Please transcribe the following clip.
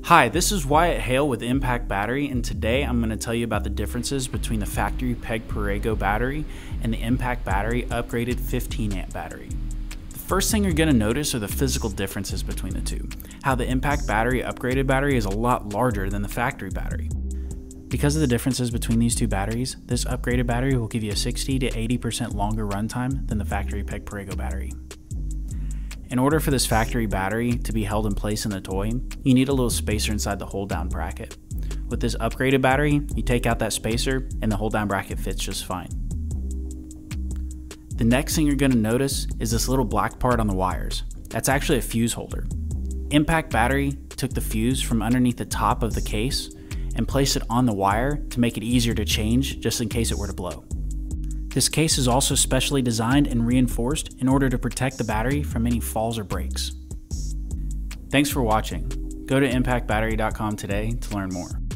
Hi, this is Wyatt Hale with Impact Battery, and today I'm going to tell you about the differences between the factory Peg Perego battery and the Impact Battery upgraded 15 amp battery. The first thing you're going to notice are the physical differences between the two. How the Impact Battery upgraded battery is a lot larger than the factory battery. Because of the differences between these two batteries, this upgraded battery will give you a 60 to 80% longer runtime than the factory Peg Perego battery. In order for this factory battery to be held in place in the toy, you need a little spacer inside the hold down bracket. With this upgraded battery, you take out that spacer and the hold down bracket fits just fine. The next thing you're going to notice is this little black part on the wires. That's actually a fuse holder. Impact Battery took the fuse from underneath the top of the case and placed it on the wire to make it easier to change just in case it were to blow. This case is also specially designed and reinforced in order to protect the battery from any falls or breaks. Thanks for watching. Go to impactbattery.com today to learn more.